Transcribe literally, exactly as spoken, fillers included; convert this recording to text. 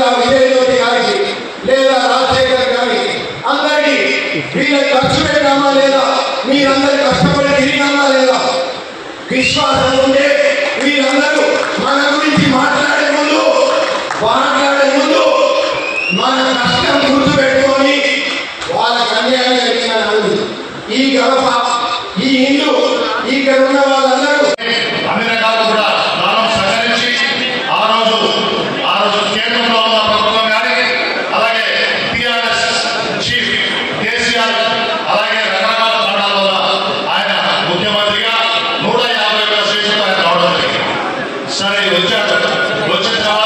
లేదా విజయజ్యోతి గారికి లేదా రాజశేఖర్ గారికి అందరికీ వీళ్ళకి ఖర్చు పెట్టామా లేదా, మీరందరూ కష్టపడి తిరిగామా లేదా, విశ్వాసం ఉంటే వీరందరూ మన గురించి మాట్లాడే ముందు మాట్లాడే ముందు మన కష్టం గుర్తుపెట్టుకొని వాళ్ళకి అన్యాయం జరిగిన ఈ గడప ఈ ఇల్లు ఇక్కడ ఉన్న వాళ్ళందరూ అన్ని రకాలు కూడా దానం సహకరించి ఆ రోజు ఆ రోజు కేంద్రంలో ఉన్న ప్రభుత్వం కానీ అలాగే టీఆర్ఎస్ చీఫ్ కేసీఆర్ అలాగే రకరకాల కారణాల వల్ల ఆయన ముఖ్యమంత్రిగా నూట యాభై వేల సీట్లతో ఆయన రావడం జరిగింది. సరే వచ్చాడు. వచ్చిన తర్వాత